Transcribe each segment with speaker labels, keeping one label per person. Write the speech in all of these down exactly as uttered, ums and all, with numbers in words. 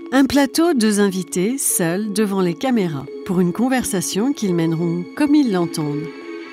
Speaker 1: Un plateau, deux invités, seuls devant les caméras, pour une conversation qu'ils mèneront comme ils l'entendent.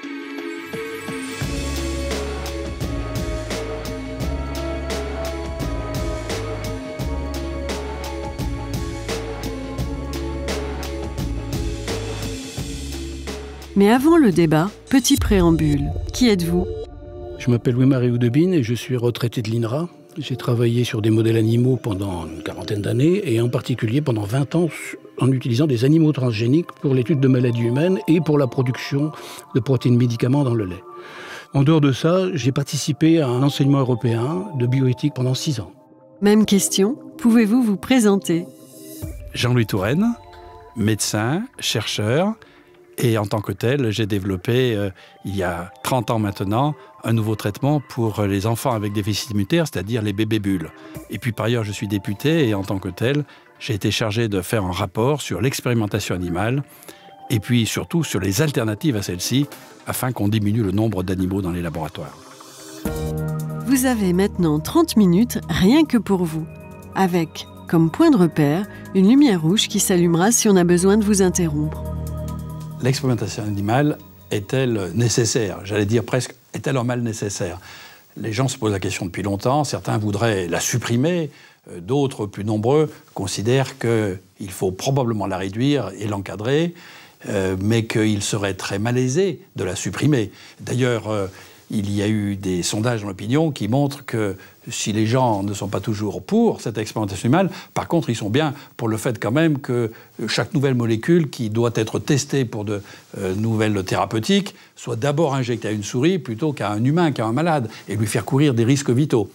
Speaker 1: Mais avant le débat, petit préambule. Qui êtes-vous ?
Speaker 2: Je m'appelle Louis-Marie Oudebine et je suis retraité de l'I N R A. J'ai travaillé sur des modèles animaux pendant une quarantaine d'années et en particulier pendant vingt ans en utilisant des animaux transgéniques pour l'étude de maladies humaines et pour la production de protéines médicaments dans le lait. En dehors de ça, j'ai participé à un enseignement européen de bioéthique pendant six ans.
Speaker 1: Même question, pouvez-vous vous présenter ?
Speaker 3: Jean-Louis Touraine, médecin, chercheur. Et en tant que tel, j'ai développé, euh, il y a trente ans maintenant, un nouveau traitement pour les enfants avec déficit immunitaire, c'est-à-dire les bébés bulles. Et puis par ailleurs, je suis député et en tant que tel, j'ai été chargé de faire un rapport sur l'expérimentation animale et puis surtout sur les alternatives à celle-ci, afin qu'on diminue le nombre d'animaux dans les laboratoires.
Speaker 1: Vous avez maintenant trente minutes rien que pour vous, avec, comme point de repère, une lumière rouge qui s'allumera si on a besoin de vous interrompre.
Speaker 3: L'expérimentation animale est-elle nécessaire ? J'allais dire presque, est-elle en mal nécessaire ? Les gens se posent la question depuis longtemps. Certains voudraient la supprimer. D'autres, plus nombreux, considèrent qu'il faut probablement la réduire et l'encadrer, euh, mais qu'il serait très malaisé de la supprimer. D'ailleurs, euh, il y a eu des sondages dans l'opinion qui montrent que si les gens ne sont pas toujours pour cette expérimentation animale, par contre, ils sont bien pour le fait quand même que chaque nouvelle molécule qui doit être testée pour de euh, nouvelles thérapeutiques soit d'abord injectée à une souris plutôt qu'à un humain, qu'à un malade, et lui faire courir des risques vitaux.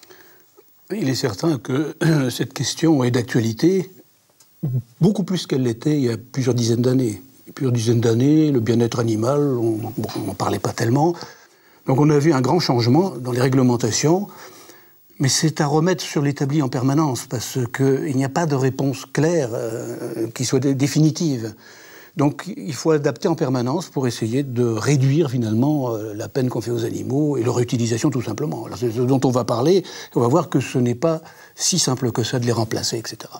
Speaker 2: Il est certain que cette question est d'actualité beaucoup plus qu'elle l'était il y a plusieurs dizaines d'années. Il y a plusieurs dizaines d'années, le bien-être animal, on n'en parlait pas tellement. Donc on a vu un grand changement dans les réglementations, mais c'est à remettre sur l'établi en permanence, parce qu'il n'y a pas de réponse claire euh, qui soit définitive. Donc il faut adapter en permanence pour essayer de réduire finalement euh, la peine qu'on fait aux animaux et leur utilisation tout simplement. Alors, c'est ce dont on va parler, on va voir que ce n'est pas si simple que ça de les remplacer, et cetera.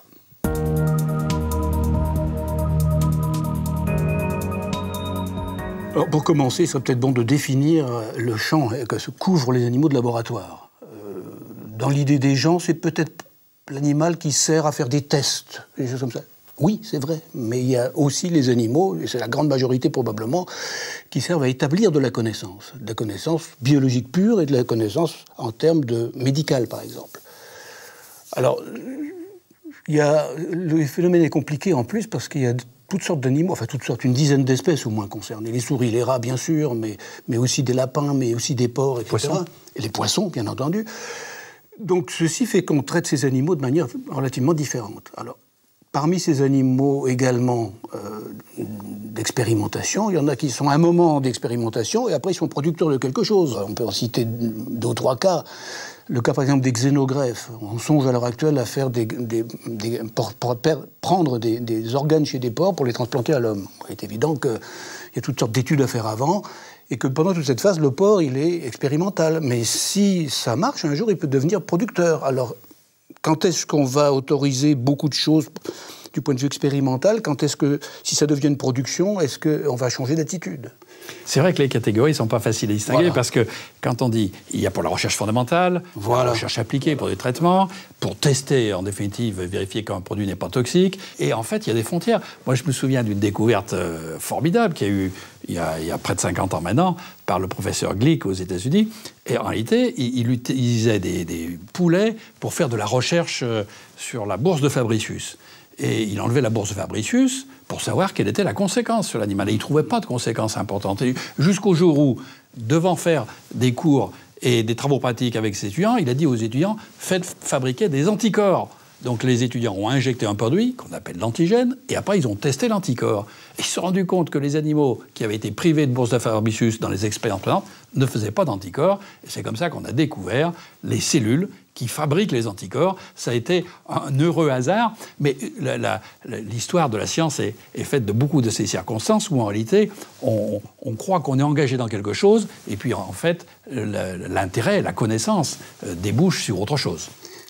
Speaker 2: Alors, pour commencer, il serait peut-être bon de définir le champ que se couvrent les animaux de laboratoire. Euh, dans l'idée des gens, c'est peut-être l'animal qui sert à faire des tests, des choses comme ça. Oui, c'est vrai, mais il y a aussi les animaux, et c'est la grande majorité probablement, qui servent à établir de la connaissance, de la connaissance biologique pure et de la connaissance en termes de médical, par exemple. Alors, il y a, le phénomène est compliqué en plus parce qu'il y a toutes sortes d'animaux, enfin toutes sortes, une dizaine d'espèces au moins concernées. Les souris, les rats, bien sûr, mais, mais aussi des lapins, mais aussi des porcs, et cetera.
Speaker 3: Poissons.
Speaker 2: Et les poissons, bien entendu. Donc ceci fait qu'on traite ces animaux de manière relativement différente. Alors, parmi ces animaux également euh, d'expérimentation, il y en a qui sont à un moment d'expérimentation et après ils sont producteurs de quelque chose. On peut en citer deux ou trois cas. Le cas, par exemple, des xénogreffes. On songe à l'heure actuelle à faire des, des, des, pour, pour prendre des, des organes chez des porcs pour les transplanter à l'homme. Il est évident qu'il y a toutes sortes d'études à faire avant et que pendant toute cette phase, le porc, il est expérimental. Mais si ça marche, un jour, il peut devenir producteur. Alors, quand est-ce qu'on va autoriser beaucoup de choses du point de vue expérimental? Quand est-ce que, si ça devient une production, est-ce qu'on va changer d'attitude?
Speaker 3: C'est vrai que les catégories ne sont pas faciles à distinguer,
Speaker 2: Voilà.
Speaker 3: Parce que quand on dit il y a pour la recherche fondamentale,
Speaker 2: Voilà.
Speaker 3: la recherche appliquée pour des traitements, pour tester, en définitive, vérifier qu'un produit n'est pas toxique, et en fait, il y a des frontières. Moi, je me souviens d'une découverte euh, formidable qu'il y a eu il y a, il y a près de cinquante ans maintenant, par le professeur Glick aux États-Unis, et en réalité, il, il utilisait des, des poulets pour faire de la recherche euh, sur la bourse de Fabricius. Et il enlevait la bourse de Fabricius pour savoir quelle était la conséquence sur l'animal. Et il ne trouvait pas de conséquences importantes. Et jusqu'au jour où, devant faire des cours et des travaux pratiques avec ses étudiants, il a dit aux étudiants « faites fabriquer des anticorps ». Donc les étudiants ont injecté un produit qu'on appelle l'antigène, et après ils ont testé l'anticorps. Et ils se sont rendus compte que les animaux qui avaient été privés de bourse de Fabricius dans les expériences précédentes ne faisaient pas d'anticorps. Et c'est comme ça qu'on a découvert les cellules qui fabriquent les anticorps. Ça a été un heureux hasard, mais la, la, l'histoire de la science est, est faite de beaucoup de ces circonstances où en réalité on, on croit qu'on est engagé dans quelque chose, et puis en fait l'intérêt, la connaissance débouche sur autre chose.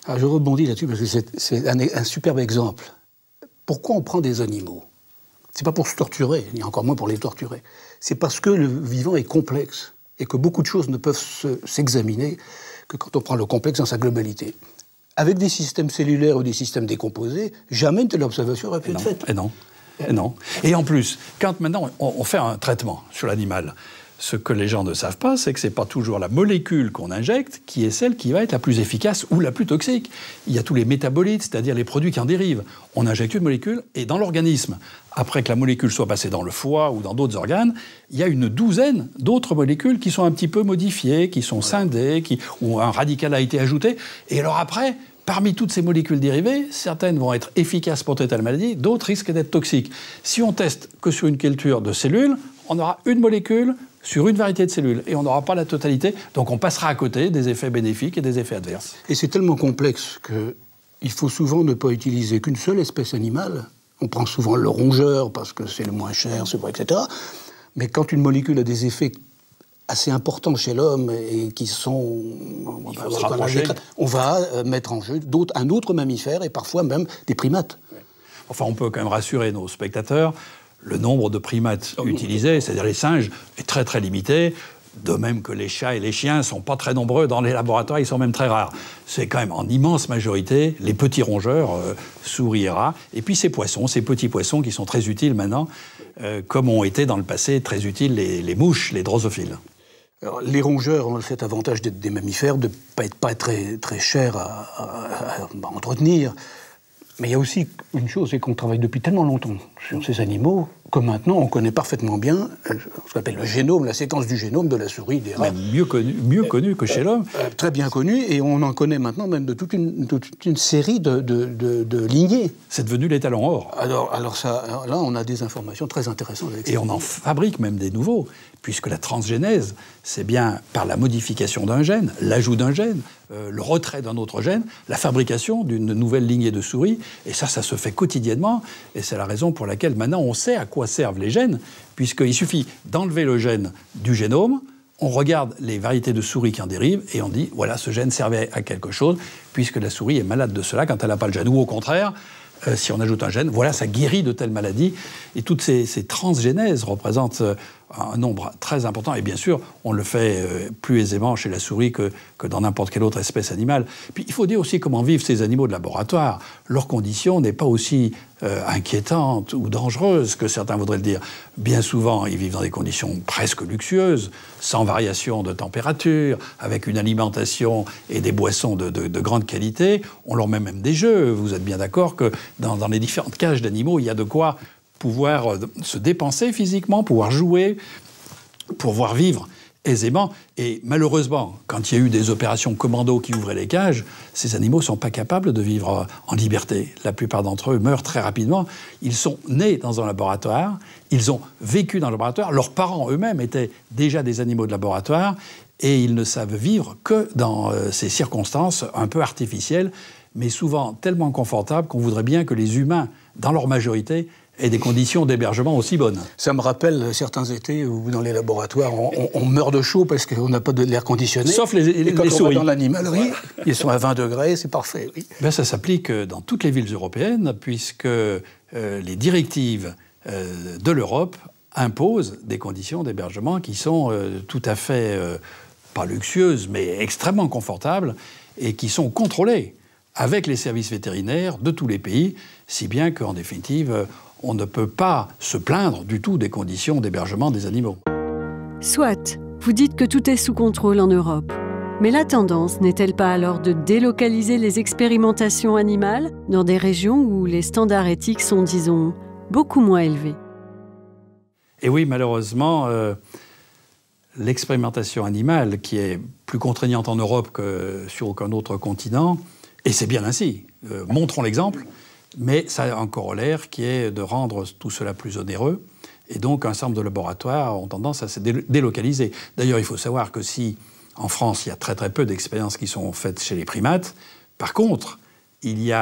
Speaker 2: Alors je rebondis là-dessus parce que c'est un, un superbe exemple. Pourquoi on prend des animaux? C'est pas pour se torturer, ni encore moins pour les torturer. C'est parce que le vivant est complexe et que beaucoup de choses ne peuvent s'examiner que quand on prend le complexe dans sa globalité. Avec des systèmes cellulaires ou des systèmes décomposés, jamais une telle observation aurait pu être faite.
Speaker 3: Et non. Et non. Et en plus, quand maintenant on, on fait un traitement sur l'animal, ce que les gens ne savent pas, c'est que ce n'est pas toujours la molécule qu'on injecte qui est celle qui va être la plus efficace ou la plus toxique. Il y a tous les métabolites, c'est-à-dire les produits qui en dérivent. On injecte une molécule et dans l'organisme, après que la molécule soit passée dans le foie ou dans d'autres organes, il y a une douzaine d'autres molécules qui sont un petit peu modifiées, qui sont scindées, qui, où un radical a été ajouté. Et alors après, parmi toutes ces molécules dérivées, certaines vont être efficaces pour traiter la maladie, d'autres risquent d'être toxiques. Si on teste que sur une culture de cellules, on aura une molécule sur une variété de cellules, et on n'aura pas la totalité, donc on passera à côté des effets bénéfiques et des effets adverses.
Speaker 2: Et c'est tellement complexe qu'il faut souvent ne pas utiliser qu'une seule espèce animale. On prend souvent le rongeur parce que c'est le moins cher, c'est vrai, et cetera. Mais quand une molécule a des effets assez importants chez l'homme et qui sont...
Speaker 3: On va,
Speaker 2: on va mettre en jeu un autre mammifère et parfois même des primates.
Speaker 3: Enfin, on peut quand même rassurer nos spectateurs. Le nombre de primates oh, utilisés, c'est-à-dire les singes, est très très limité. De même que les chats et les chiens ne sont pas très nombreux dans les laboratoires, ils sont même très rares. C'est quand même en immense majorité les petits rongeurs, euh, souris et rats, et puis ces poissons, ces petits poissons qui sont très utiles maintenant, euh, comme ont été dans le passé très utiles les, les mouches, les drosophiles.
Speaker 2: Alors, les rongeurs ont cet avantage d'être des mammifères, de ne pas être, pas être très, très chers à, à, à, à entretenir. Mais il y a aussi une chose, c'est qu'on travaille depuis tellement longtemps sur ces animaux que maintenant on connaît parfaitement bien ce qu'on appelle le génome, la séquence du génome de la souris, des rats.
Speaker 3: Même mieux connu, mieux connu que chez
Speaker 2: euh,
Speaker 3: l'homme.
Speaker 2: Euh, très bien connu, et on en connaît maintenant même de toute une, de toute une série de, de, de, de lignées.
Speaker 3: C'est devenu l'étalon or.
Speaker 2: Alors, alors, ça, alors là, on a des informations très intéressantes. Avec
Speaker 3: et on en fabrique même des nouveaux, puisque la transgénèse, c'est bien par la modification d'un gène, l'ajout d'un gène, euh, le retrait d'un autre gène, la fabrication d'une nouvelle lignée de souris, et ça, ça se fait quotidiennement, et c'est la raison pour laquelle maintenant on sait à quoi servent les gènes, puisqu'il suffit d'enlever le gène du génome, on regarde les variétés de souris qui en dérivent, et on dit, voilà, ce gène servait à quelque chose, puisque la souris est malade de cela quand elle n'a pas le gène, ou au contraire, Euh, si on ajoute un gène, voilà, ça guérit de telle maladie. Et toutes ces, ces transgénèses représentent euh, un nombre très important. Et bien sûr, on le fait euh, plus aisément chez la souris que, que dans n'importe quelle autre espèce animale. Puis il faut dire aussi comment vivent ces animaux de laboratoire. Leur condition n'est pas aussi euh, inquiétante ou dangereuse que certains voudraient le dire. Bien souvent, ils vivent dans des conditions presque luxueuses, sans variation de température, avec une alimentation et des boissons de, de, de grande qualité. On leur met même des jeux. Vous êtes bien d'accord que Dans, dans les différentes cages d'animaux, il y a de quoi pouvoir se dépenser physiquement, pouvoir jouer, pouvoir vivre aisément. Et malheureusement, quand il y a eu des opérations commando qui ouvraient les cages, ces animaux ne sont pas capables de vivre en liberté. La plupart d'entre eux meurent très rapidement. Ils sont nés dans un laboratoire, ils ont vécu dans le laboratoire, leurs parents eux-mêmes étaient déjà des animaux de laboratoire, et ils ne savent vivre que dans euh, ces circonstances un peu artificielles, mais souvent tellement confortables qu'on voudrait bien que les humains, dans leur majorité, aient des conditions d'hébergement aussi bonnes.
Speaker 2: Ça me rappelle certains étés où, dans les laboratoires, on, on, on meurt de chaud parce qu'on n'a pas de l'air conditionné.
Speaker 3: Sauf les, les,
Speaker 2: et quand
Speaker 3: les
Speaker 2: on
Speaker 3: souris.
Speaker 2: va dans l'animalerie, ils sont à vingt degrés, c'est parfait. Oui.
Speaker 3: Ben, ça s'applique dans toutes les villes européennes, puisque euh, les directives euh, de l'Europe imposent des conditions d'hébergement qui sont euh, tout à fait, euh, pas luxueuses, mais extrêmement confortables, et qui sont contrôlées avec les services vétérinaires de tous les pays, si bien qu'en définitive, on ne peut pas se plaindre du tout des conditions d'hébergement des animaux.
Speaker 1: Soit, vous dites que tout est sous contrôle en Europe. Mais la tendance n'est-elle pas alors de délocaliser les expérimentations animales dans des régions où les standards éthiques sont, disons, beaucoup moins élevés?
Speaker 3: Et oui, malheureusement, euh, l'expérimentation animale, qui est plus contraignante en Europe que sur aucun autre continent, et c'est bien ainsi, euh, montrons l'exemple, mais ça a un corollaire qui est de rendre tout cela plus onéreux, et donc un certain nombre de laboratoires ont tendance à se délocaliser. D'ailleurs, il faut savoir que si, en France, il y a très très peu d'expériences qui sont faites chez les primates, par contre, il y a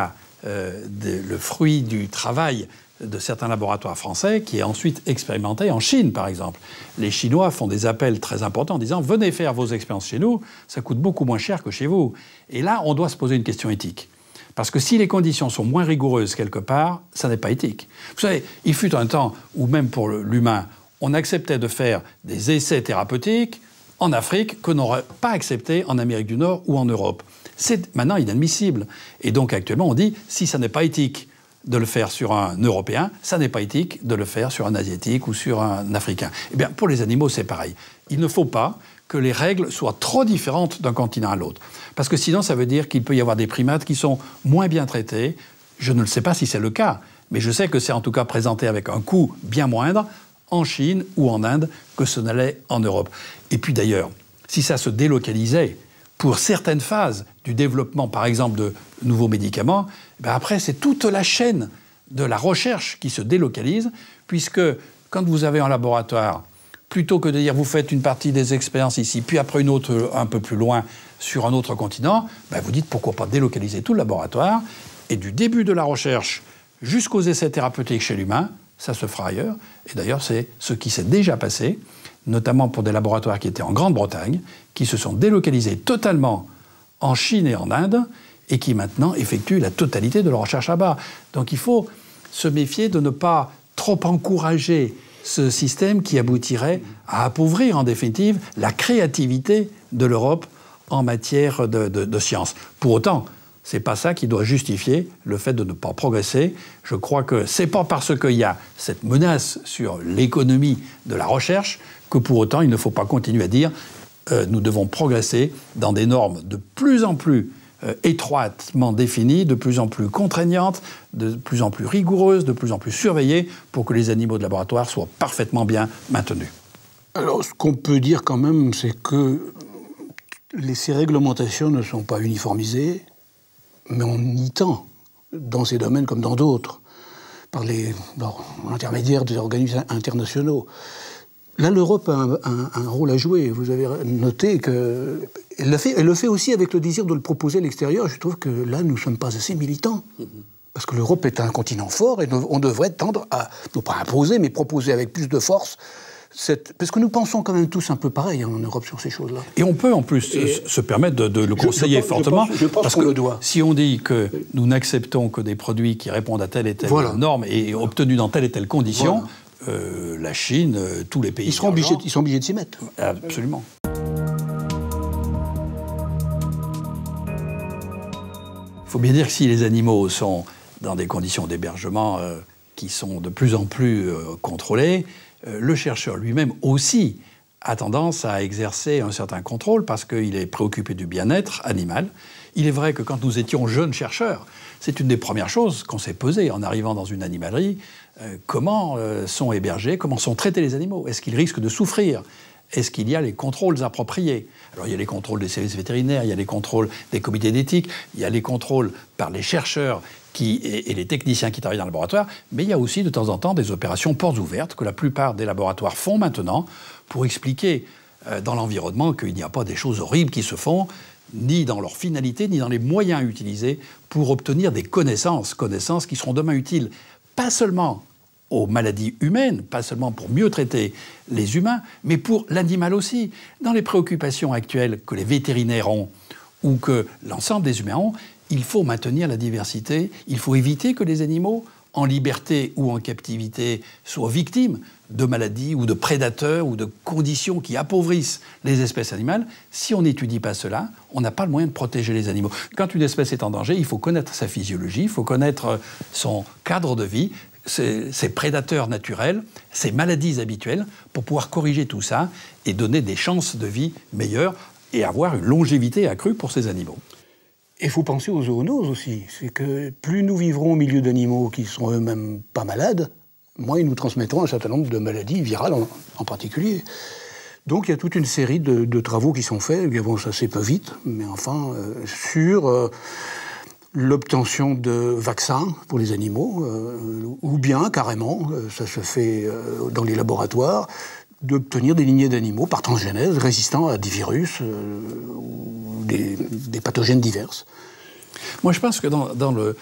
Speaker 3: euh, de, le fruit du travail de certains laboratoires français qui est ensuite expérimenté en Chine, par exemple. Les Chinois font des appels très importants en disant « Venez faire vos expériences chez nous, ça coûte beaucoup moins cher que chez vous ». Et là, on doit se poser une question éthique. Parce que si les conditions sont moins rigoureuses quelque part, ça n'est pas éthique. Vous savez, il fut un temps où même pour l'humain, on acceptait de faire des essais thérapeutiques en Afrique que n'aurait pas accepté en Amérique du Nord ou en Europe. C'est maintenant inadmissible. Et donc actuellement, on dit, si ça n'est pas éthique de le faire sur un Européen, ça n'est pas éthique de le faire sur un Asiatique ou sur un Africain. Eh bien, pour les animaux, c'est pareil. Il ne faut pas que les règles soient trop différentes d'un continent à l'autre. Parce que sinon, ça veut dire qu'il peut y avoir des primates qui sont moins bien traités. Je ne le sais pas si c'est le cas, mais je sais que c'est en tout cas présenté avec un coût bien moindre en Chine ou en Inde que ce n'allait en Europe. Et puis d'ailleurs, si ça se délocalisait pour certaines phases du développement, par exemple, de nouveaux médicaments, ben après, c'est toute la chaîne de la recherche qui se délocalise, puisque quand vous avez un laboratoire, plutôt que de dire vous faites une partie des expériences ici, puis après une autre un peu plus loin sur un autre continent, ben vous dites pourquoi pas délocaliser tout le laboratoire, et du début de la recherche jusqu'aux essais thérapeutiques chez l'humain, ça se fera ailleurs. Et d'ailleurs, c'est ce qui s'est déjà passé, notamment pour des laboratoires qui étaient en Grande-Bretagne, qui se sont délocalisés totalement en Chine et en Inde, et qui maintenant effectuent la totalité de leur recherche là-bas. Donc il faut se méfier de ne pas trop encourager ce système qui aboutirait à appauvrir en définitive la créativité de l'Europe en matière de, de, de science. Pour autant, c'est pas ça qui doit justifier le fait de ne pas progresser. Je crois que c'est pas parce qu'il y a cette menace sur l'économie de la recherche que pour autant il ne faut pas continuer à dire euh, nous devons progresser dans des normes de plus en plus euh, étroitement définies, de plus en plus contraignantes, de plus en plus rigoureuses, de plus en plus surveillées pour que les animaux de laboratoire soient parfaitement bien maintenus.
Speaker 2: Alors, ce qu'on peut dire quand même, c'est que les, ces réglementations ne sont pas uniformisées, mais on y tend, dans ces domaines comme dans d'autres, par les bon, intermédiaires des organismes internationaux. Là, l'Europe a un, un, un rôle à jouer. Vous avez noté qu'elle le fait, elle le fait aussi avec le désir de le proposer à l'extérieur. Je trouve que là, nous ne sommes pas assez militants. Mm-hmm. Parce que l'Europe est un continent fort et on devrait tendre à, non pas imposer, mais proposer avec plus de force. Cette... Parce que nous pensons quand même tous un peu pareil hein, en Europe sur ces choses-là.
Speaker 3: Et on peut en plus et se permettre de, de le conseiller
Speaker 2: je, je
Speaker 3: fortement.
Speaker 2: pense, je pense
Speaker 3: parce
Speaker 2: qu'on
Speaker 3: que
Speaker 2: le doit.
Speaker 3: Si on dit que nous n'acceptons que des produits qui répondent à telle et telle voilà. norme et voilà. obtenus dans telle et telle condition, voilà. euh, la Chine, euh, tous les pays...
Speaker 2: Ils seront obligés, ils sont obligés de s'y mettre.
Speaker 3: Absolument. Il faut bien dire que si les animaux sont dans des conditions d'hébergement euh, qui sont de plus en plus euh, contrôlées, le chercheur lui-même aussi a tendance à exercer un certain contrôle parce qu'il est préoccupé du bien-être animal. Il est vrai que quand nous étions jeunes chercheurs, c'est une des premières choses qu'on s'est posées en arrivant dans une animalerie. Euh, comment euh, sont hébergés, comment sont traités les animaux? Est-ce qu'ils risquent de souffrir? Est-ce qu'il y a les contrôles appropriés? Alors il y a les contrôles des services vétérinaires, il y a les contrôles des comités d'éthique, il y a les contrôles par les chercheurs qui, et, et les techniciens qui travaillent dans le laboratoire, mais il y a aussi de temps en temps des opérations portes ouvertes que la plupart des laboratoires font maintenant pour expliquer euh, dans l'environnement qu'il n'y a pas des choses horribles qui se font, ni dans leur finalité, ni dans les moyens utilisés pour obtenir des connaissances, connaissances qui seront demain utiles, pas seulement aux maladies humaines, pas seulement pour mieux traiter les humains, mais pour l'animal aussi. Dans les préoccupations actuelles que les vétérinaires ont, ou que l'ensemble des humains ont, il faut maintenir la diversité, il faut éviter que les animaux, en liberté ou en captivité, soient victimes de maladies ou de prédateurs ou de conditions qui appauvrissent les espèces animales. Si on n'étudie pas cela, on n'a pas le moyen de protéger les animaux. Quand une espèce est en danger, il faut connaître sa physiologie, il faut connaître son cadre de vie, ses, ses prédateurs naturels, ses maladies habituelles, pour pouvoir corriger tout ça et donner des chances de vie meilleures et avoir une longévité accrue pour ces animaux.
Speaker 2: Il faut penser aux zoonoses aussi. C'est que plus nous vivrons au milieu d'animaux qui sont eux-mêmes pas malades, moins ils nous transmettront un certain nombre de maladies virales en, en particulier. Donc il y a toute une série de, de travaux qui sont faits, bon, ça c'est pas vite, mais enfin, euh, sur euh, l'obtention de vaccins pour les animaux, euh, ou bien carrément, euh, ça se fait euh, dans les laboratoires, d'obtenir des lignées d'animaux par transgénèse résistants à des virus euh, ou des, des pathogènes divers.
Speaker 3: Moi, je pense que dans, dans le,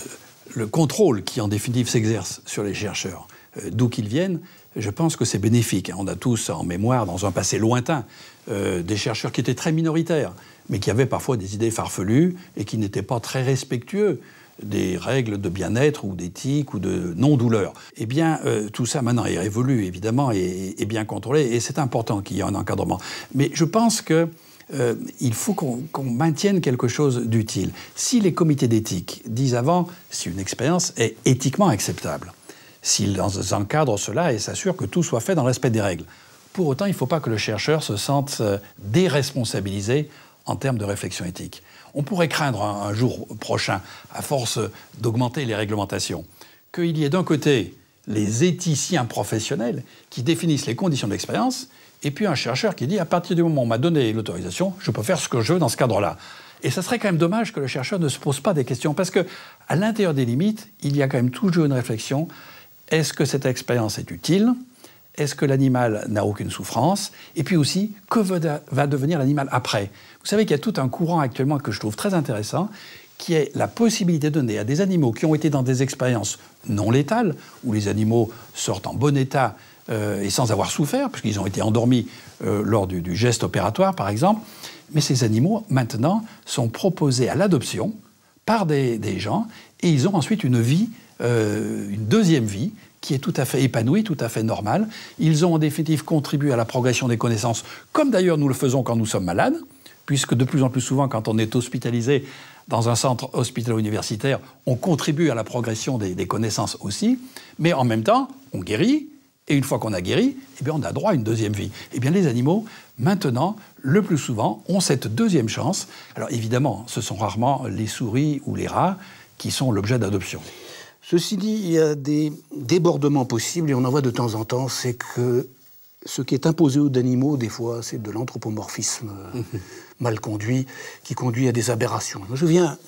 Speaker 3: le contrôle qui, en définitive, s'exerce sur les chercheurs, euh, d'où qu'ils viennent, je pense que c'est bénéfique. On a tous en mémoire, dans un passé lointain, euh, des chercheurs qui étaient très minoritaires, mais qui avaient parfois des idées farfelues et qui n'étaient pas très respectueux des règles de bien-être ou d'éthique ou de non-douleur. Eh bien, euh, tout ça maintenant est révolu, évidemment, et, et bien contrôlé, et c'est important qu'il y ait un encadrement. Mais je pense que euh, il faut qu'on qu'on maintienne quelque chose d'utile. Si les comités d'éthique disent avant si une expérience est éthiquement acceptable, s'ils encadrent cela et s'assurent que tout soit fait dans le respect des règles, pour autant, il ne faut pas que le chercheur se sente euh, déresponsabilisé en termes de réflexion éthique. On pourrait craindre un, un jour prochain, à force d'augmenter les réglementations, qu'il y ait d'un côté les éthiciens professionnels qui définissent les conditions d'expérience, et puis un chercheur qui dit, à partir du moment où on m'a donné l'autorisation, je peux faire ce que je veux dans ce cadre-là. Et ça serait quand même dommage que le chercheur ne se pose pas des questions, parce qu'à l'intérieur des limites, il y a quand même toujours une réflexion. Est-ce que cette expérience est utile ? Est-ce que l'animal n'a aucune souffrance? Et puis aussi, que va devenir l'animal après? Vous savez qu'il y a tout un courant actuellement que je trouve très intéressant, qui est la possibilité de donner à des animaux qui ont été dans des expériences non létales, où les animaux sortent en bon état euh, et sans avoir souffert, puisqu'ils ont été endormis euh, lors du, du geste opératoire, par exemple. Mais ces animaux, maintenant, sont proposés à l'adoption par des, des gens, et ils ont ensuite une vie, euh, une deuxième vie, qui est tout à fait épanouie, tout à fait normale. Ils ont en définitive contribué à la progression des connaissances, comme d'ailleurs nous le faisons quand nous sommes malades, puisque de plus en plus souvent, quand on est hospitalisé dans un centre hospitalo-universitaire, on contribue à la progression des, des connaissances aussi, mais en même temps, on guérit, et une fois qu'on a guéri, eh bien, on a droit à une deuxième vie. Eh bien, les animaux, maintenant, le plus souvent, ont cette deuxième chance. Alors évidemment, ce sont rarement les souris ou les rats qui sont l'objet d'adoption.
Speaker 2: Ceci dit, il y a des débordements possibles, et on en voit de temps en temps, c'est que ce qui est imposé aux animaux, des fois, c'est de l'anthropomorphisme mmh. mal conduit, qui conduit à des aberrations. Je me souviens,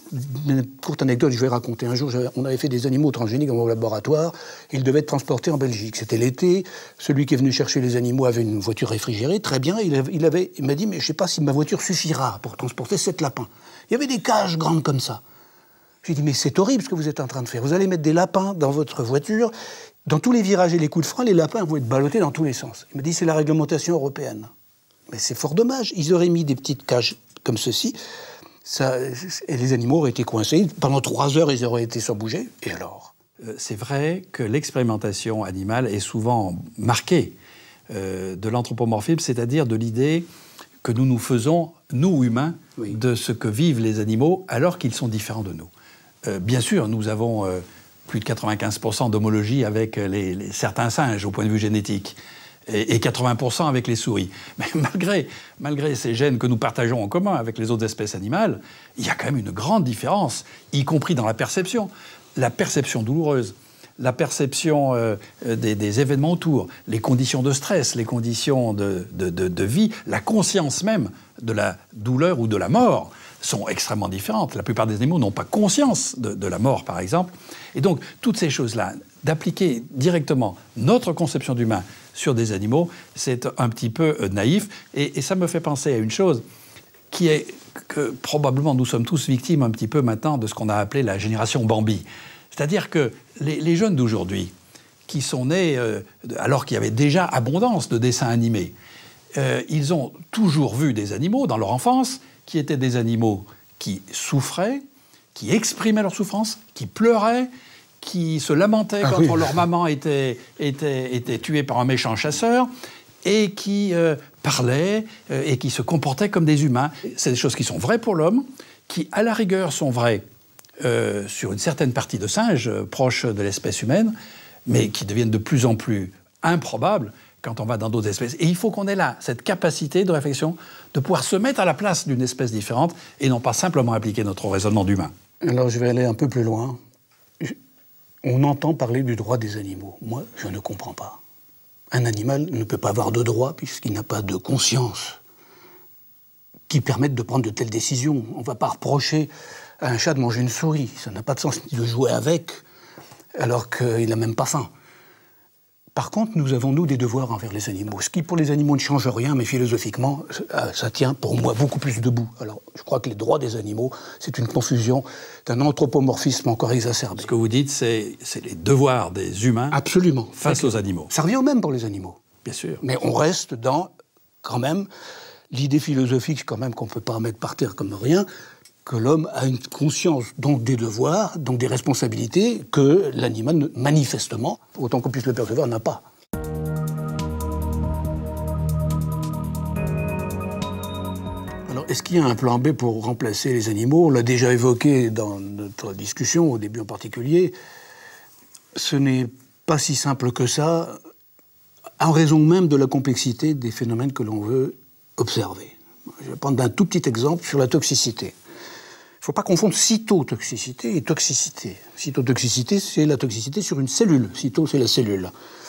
Speaker 2: une courte anecdote, je vais raconter. Un jour, on avait fait des animaux transgéniques dans mon laboratoire, et ils devaient être transportés en Belgique. C'était l'été, celui qui est venu chercher les animaux avait une voiture réfrigérée, très bien, il, avait, il, avait, il m'a dit, mais je ne sais pas si ma voiture suffira pour transporter sept lapins. Il y avait des cages grandes comme ça. J'ai dit, mais c'est horrible ce que vous êtes en train de faire. Vous allez mettre des lapins dans votre voiture. Dans tous les virages et les coups de frein, les lapins vont être ballottés dans tous les sens. Il m'a dit, c'est la réglementation européenne. Mais c'est fort dommage. Ils auraient mis des petites cages comme ceci. Ça, et les animaux auraient été coincés. Pendant trois heures, ils auraient été sans bouger. Et alors ?
Speaker 3: C'est vrai que l'expérimentation animale est souvent marquée euh, de l'anthropomorphisme, c'est-à-dire de l'idée que nous nous faisons, nous humains, oui. de ce que vivent les animaux alors qu'ils sont différents de nous. Euh, bien sûr, nous avons euh, plus de quatre-vingt-quinze pour cent d'homologie avec les, les, certains singes au point de vue génétique et, et quatre-vingts pour cent avec les souris. Mais malgré, malgré ces gènes que nous partageons en commun avec les autres espèces animales, il y a quand même une grande différence, y compris dans la perception. La perception douloureuse, la perception euh, des, des événements autour, les conditions de stress, les conditions de, de, de, de vie, la conscience même de la douleur ou de la mort sont extrêmement différentes. La plupart des animaux n'ont pas conscience de, de la mort, par exemple. Et donc, toutes ces choses-là, d'appliquer directement notre conception d'humain sur des animaux, c'est un petit peu euh, naïf. Et, et ça me fait penser à une chose qui est que probablement nous sommes tous victimes un petit peu maintenant de ce qu'on a appelé la génération Bambi. C'est-à-dire que les, les jeunes d'aujourd'hui, qui sont nés euh, alors qu'il y avait déjà abondance de dessins animés, euh, ils ont toujours vu des animaux dans leur enfance qui étaient des animaux qui souffraient, qui exprimaient leur souffrance, qui pleuraient, qui se lamentaient ah, quand oui. leur maman était, était, était tuée par un méchant chasseur, et qui euh, parlaient euh, et qui se comportaient comme des humains. C'est des choses qui sont vraies pour l'homme, qui, à la rigueur, sont vraies euh, sur une certaine partie de singes euh, proches de l'espèce humaine, mais qui deviennent de plus en plus improbables quand on va dans d'autres espèces. Et il faut qu'on ait là cette capacité de réflexion de pouvoir se mettre à la place d'une espèce différente et non pas simplement appliquer notre raisonnement d'humain.
Speaker 2: Alors je vais aller un peu plus loin. On entend parler du droit des animaux. Moi, je ne comprends pas. Un animal ne peut pas avoir de droit puisqu'il n'a pas de conscience qui permette de prendre de telles décisions. On ne va pas reprocher à un chat de manger une souris. Ça n'a pas de sens de jouer avec alors qu'il n'a même pas faim. Par contre, nous avons, nous, des devoirs envers les animaux. Ce qui, pour les animaux, ne change rien, mais philosophiquement, ça tient, pour moi, beaucoup plus debout. Alors, je crois que les droits des animaux, c'est une confusion d'un anthropomorphisme encore exacerbé.
Speaker 3: Ce que vous dites, c'est les devoirs des humains
Speaker 2: Absolument.
Speaker 3: face aux animaux.
Speaker 2: Ça revient au même pour les animaux.
Speaker 3: Bien sûr.
Speaker 2: Mais on reste dans, quand même, l'idée philosophique, quand même, qu'on ne peut pas mettre par terre comme rien, que l'homme a une conscience, donc des devoirs, donc des responsabilités, que l'animal, manifestement, autant qu'on puisse le percevoir, n'a pas. Alors, est-ce qu'il y a un plan B pour remplacer les animaux? On l'a déjà évoqué dans notre discussion, au début en particulier. Ce n'est pas si simple que ça, en raison même de la complexité des phénomènes que l'on veut observer. Je vais prendre un tout petit exemple sur la toxicité. Il ne faut pas confondre cytotoxicité et toxicité. Cytotoxicité, c'est la toxicité sur une cellule. Cyto, c'est la cellule.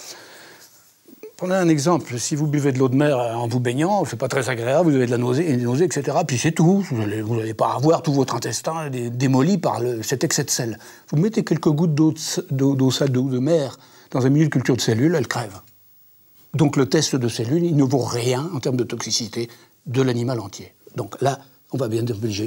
Speaker 2: Prenez un exemple. Si vous buvez de l'eau de mer en vous baignant, c'est pas très agréable, vous avez de la nausée, des nausées, et cetera. Puis c'est tout. Vous n'allez vous allez pas avoir tout votre intestin démoli par le, cet excès de sel. Vous mettez quelques gouttes d'eau d'eau sale, d'eau de mer dans un milieu de culture de cellules, elle crève. Donc le test de cellules, il ne vaut rien en termes de toxicité de l'animal entier. Donc là, on va bien être obligé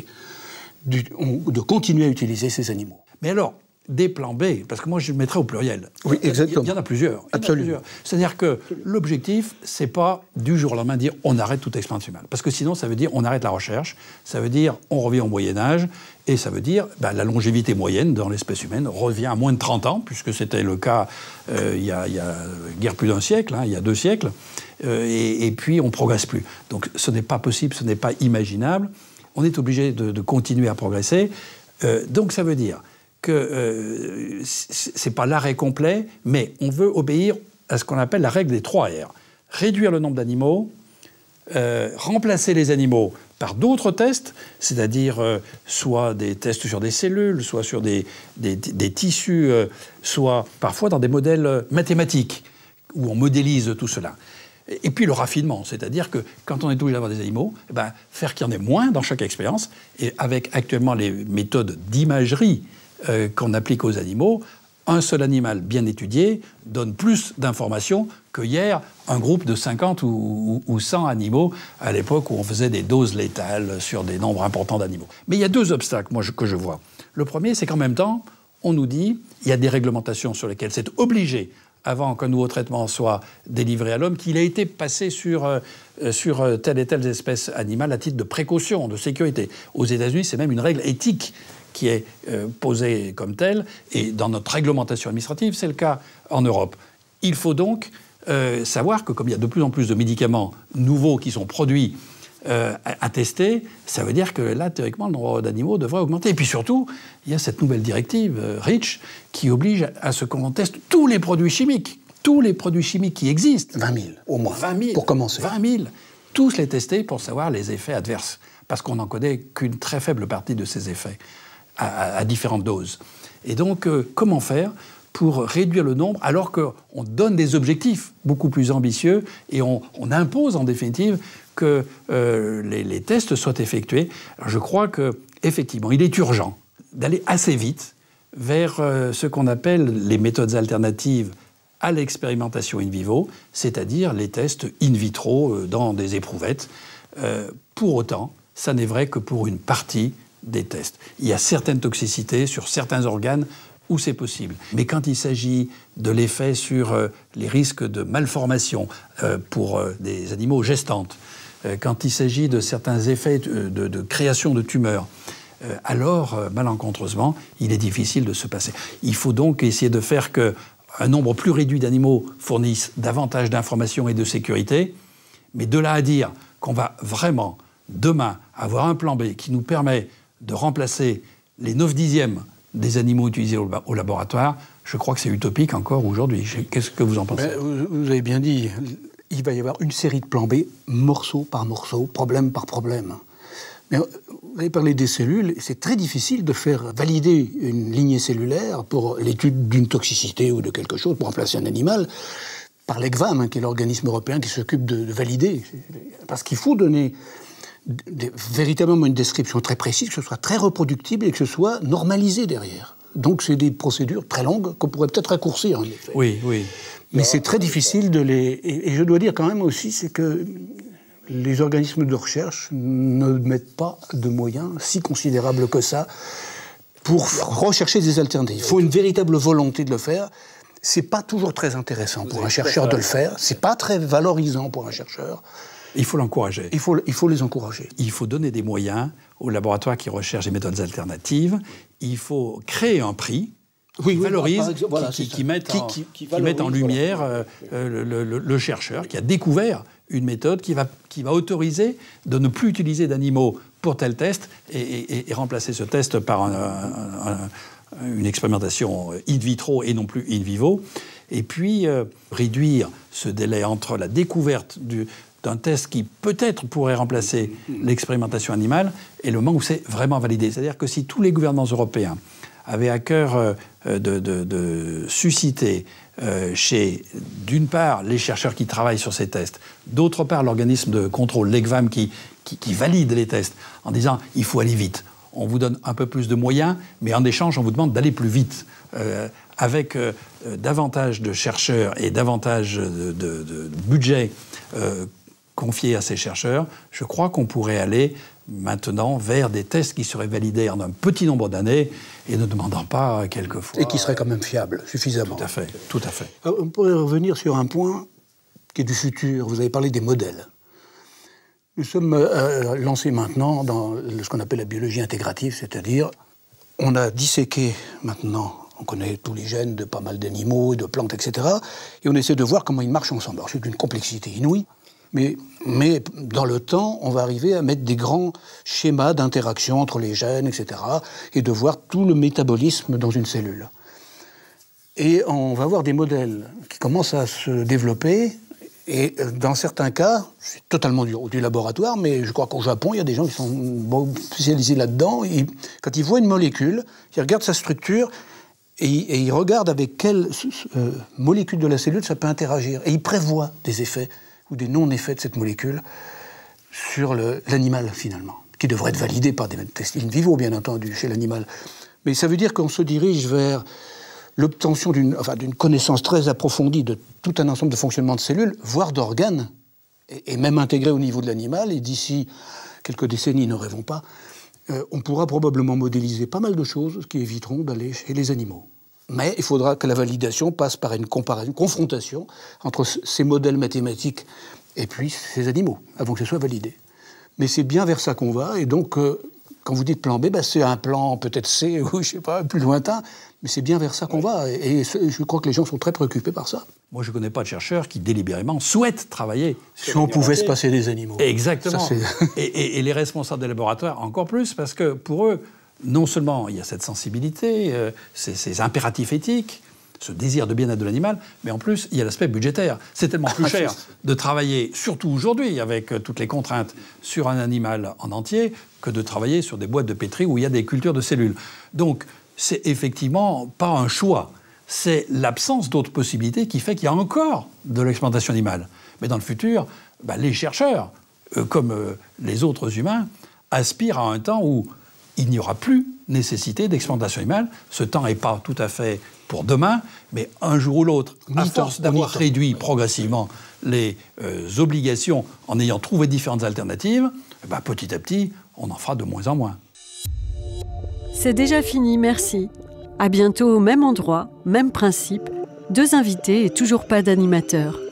Speaker 2: de continuer à utiliser ces animaux.
Speaker 3: Mais alors, des plans B, parce que moi je le mettrais au pluriel.
Speaker 2: Oui, exactement.
Speaker 3: Il y en a plusieurs.
Speaker 2: Absolument.
Speaker 3: C'est-à-dire que l'objectif, c'est pas du jour au lendemain dire on arrête toute expérience humaine. Parce que sinon, ça veut dire on arrête la recherche, ça veut dire on revient au Moyen-Âge, et ça veut dire ben, la longévité moyenne dans l'espèce humaine revient à moins de trente ans, puisque c'était le cas euh, il y a, il y a guère plus d'un siècle, hein, il y a deux siècles, euh, et, et puis on ne progresse plus. Donc ce n'est pas possible, ce n'est pas imaginable. On est obligé de, de continuer à progresser. Euh, donc ça veut dire que euh, ce n'est pas l'arrêt complet, mais on veut obéir à ce qu'on appelle la règle des trois R. Réduire le nombre d'animaux, euh, remplacer les animaux par d'autres tests, c'est-à-dire euh, soit des tests sur des cellules, soit sur des, des, des tissus, euh, soit parfois dans des modèles mathématiques, où on modélise tout cela. Et puis le raffinement, c'est-à-dire que quand on est obligé d'avoir des animaux, eh ben, faire qu'il y en ait moins dans chaque expérience, et avec actuellement les méthodes d'imagerie euh, qu'on applique aux animaux, un seul animal bien étudié donne plus d'informations que hier un groupe de cinquante ou, ou, ou cent animaux à l'époque où on faisait des doses létales sur des nombres importants d'animaux. Mais il y a deux obstacles moi, je, que je vois. Le premier, c'est qu'en même temps, on nous dit il y a des réglementations sur lesquelles c'est obligé avant qu'un nouveau traitement soit délivré à l'homme, qu'il a été passé sur, euh, sur euh, telle et telle espèce animale à titre de précaution, de sécurité. Aux États-Unis, c'est même une règle éthique qui est euh, posée comme telle, et dans notre réglementation administrative, c'est le cas en Europe. Il faut donc euh, savoir que comme il y a de plus en plus de médicaments nouveaux qui sont produits euh, à, à tester, ça veut dire que là, théoriquement, le nombre d'animaux devrait augmenter. Et puis surtout, il y a cette nouvelle directive, euh, REACH, qui oblige à ce qu'on teste tous les produits chimiques, tous les produits chimiques qui existent.
Speaker 2: vingt mille, au moins,
Speaker 3: vingt mille,
Speaker 2: pour commencer.
Speaker 3: vingt mille, tous les tester pour savoir les effets adverses, parce qu'on n'en connaît qu'une très faible partie de ces effets, à, à, à différentes doses. Et donc, euh, comment faire pour réduire le nombre, alors qu'on donne des objectifs beaucoup plus ambitieux et on, on impose en définitive que euh, les, les tests soient effectués. Alors je crois qu'effectivement, il est urgent d'aller assez vite vers euh, ce qu'on appelle les méthodes alternatives à l'expérimentation in vivo, c'est-à-dire les tests in vitro euh, dans des éprouvettes. Euh, pour autant, ça n'est vrai que pour une partie des tests. Il y a certaines toxicités sur certains organes où c'est possible. Mais quand il s'agit de l'effet sur euh, les risques de malformation euh, pour euh, des animaux gestantes, euh, quand il s'agit de certains effets de, de, de création de tumeurs, euh, alors, euh, malencontreusement, il est difficile de se passer. Il faut donc essayer de faire qu'un nombre plus réduit d'animaux fournissent davantage d'informations et de sécurité, mais de là à dire qu'on va vraiment, demain, avoir un plan B qui nous permet de remplacer les neuf dixièmes des animaux utilisés au, au laboratoire, je crois que c'est utopique encore aujourd'hui. Qu'est-ce que vous en pensez?
Speaker 2: vous, vous avez bien dit, il va y avoir une série de plans B, morceau par morceau, problème par problème. Mais vous avez parlé des cellules, c'est très difficile de faire valider une lignée cellulaire pour l'étude d'une toxicité ou de quelque chose, pour remplacer un animal, par l'E C V A M, hein, qui est l'organisme européen qui s'occupe de, de valider. Parce qu'il faut donner de, véritablement une description très précise, que ce soit très reproductible et que ce soit normalisé derrière. Donc c'est des procédures très longues qu'on pourrait peut-être raccourcir, en effet.
Speaker 3: Oui, oui.
Speaker 2: Mais c'est très difficile de les... Et, et je dois dire quand même aussi, c'est que les organismes de recherche ne mettent pas de moyens si considérables que ça pour rechercher des alternatives. Il faut une véritable volonté de le faire. C'est pas toujours très intéressant pour un chercheur de le faire. C'est pas très valorisant pour un chercheur.
Speaker 3: Il faut l'encourager.
Speaker 2: Il faut, il faut les encourager.
Speaker 3: Il faut donner des moyens aux laboratoires qui recherchent des méthodes alternatives. Il faut créer un prix
Speaker 2: oui,
Speaker 3: qui
Speaker 2: oui,
Speaker 3: valorise,
Speaker 2: exemple, voilà,
Speaker 3: qui, qui, qui,
Speaker 2: qui,
Speaker 3: met en,
Speaker 2: qui, qui,
Speaker 3: qui met en lumière
Speaker 2: voilà.
Speaker 3: euh, le, le, le chercheur qui a découvert une méthode qui va, qui va autoriser de ne plus utiliser d'animaux pour tel test et, et, et remplacer ce test par un, un, un, une expérimentation in vitro et non plus in vivo. Et puis euh, réduire ce délai entre la découverte du, d'un test qui peut-être pourrait remplacer l'expérimentation animale et le moment où c'est vraiment validé. C'est-à-dire que si tous les gouvernements européens avaient à cœur euh, de, de, de susciter euh, chez, d'une part, les chercheurs qui travaillent sur ces tests, d'autre part, l'organisme de contrôle, l'E G V A M, qui, qui, qui valide les tests, en disant « il faut aller vite, on vous donne un peu plus de moyens, mais en échange, on vous demande d'aller plus vite euh, ». Avec euh, davantage de chercheurs et davantage de, de, de budget euh, confiés à ces chercheurs, je crois qu'on pourrait aller maintenant vers des tests qui seraient validés en un petit nombre d'années et ne demandant pas quelquefois...
Speaker 2: Et qui seraient quand même fiables, suffisamment.
Speaker 3: Tout à fait, tout à fait.
Speaker 2: Alors, on pourrait revenir sur un point qui est du futur. Vous avez parlé des modèles. Nous sommes euh, lancés maintenant dans ce qu'on appelle la biologie intégrative, c'est-à-dire on a disséqué maintenant... On connaît tous les gènes de pas mal d'animaux, de plantes, et cetera. Et on essaie de voir comment ils marchent ensemble. Alors, c'est une complexité inouïe, mais, mais dans le temps, on va arriver à mettre des grands schémas d'interaction entre les gènes, et cetera, et de voir tout le métabolisme dans une cellule. Et on va voir des modèles qui commencent à se développer, et dans certains cas, c'est totalement du, du laboratoire, mais je crois qu'au Japon, il y a des gens qui sont spécialisés là-dedans. Ils, quand ils voient une molécule, ils regardent sa structure, Et, et il regarde avec quelle euh, molécule de la cellule ça peut interagir. Et il prévoit des effets ou des non-effets de cette molécule sur le, l'animal, finalement, qui devrait être validé par des tests in vivo, bien entendu, chez l'animal. Mais ça veut dire qu'on se dirige vers l'obtention d'une, enfin, d'une connaissance très approfondie de tout un ensemble de fonctionnements de cellules, voire d'organes, et, et même intégrés au niveau de l'animal. Et d'ici quelques décennies, ne rêvons pas, Euh, on pourra probablement modéliser pas mal de choses qui éviteront d'aller chez les animaux. Mais il faudra que la validation passe par une comparaison, une confrontation entre ces modèles mathématiques et puis ces animaux, avant que ce soit validé. Mais c'est bien vers ça qu'on va, et donc, euh, quand vous dites plan B, bah, c'est un plan peut-être C, ou je sais pas, plus lointain, mais c'est bien vers ça qu'on va, et, et je crois que les gens sont très préoccupés par ça.
Speaker 3: Moi, je ne connais pas de chercheurs qui, délibérément, souhaitent travailler sur
Speaker 2: Si on pouvait se passer des animaux.
Speaker 3: Exactement.
Speaker 2: Ça,
Speaker 3: et, et, et les responsables des laboratoires, encore plus, parce que pour eux, non seulement il y a cette sensibilité, euh, ces, ces impératifs éthiques, ce désir de bien-être de l'animal, mais en plus, il y a l'aspect budgétaire. C'est tellement plus cher de travailler, surtout aujourd'hui, avec euh, toutes les contraintes, sur un animal en entier, que de travailler sur des boîtes de pétri où il y a des cultures de cellules. Donc, c'est effectivement pas un choix. C'est l'absence d'autres possibilités qui fait qu'il y a encore de l'expérimentation animale. Mais dans le futur, bah, les chercheurs, euh, comme euh, les autres humains, aspirent à un temps où il n'y aura plus nécessité d'expérimentation animale. Ce temps n'est pas tout à fait pour demain, mais un jour ou l'autre, à force d'avoir réduit progressivement les euh, obligations en ayant trouvé différentes alternatives, bah, petit à petit, on en fera de moins en moins.
Speaker 1: C'est déjà fini, merci. À bientôt au même endroit, même principe, deux invités et toujours pas d'animateur.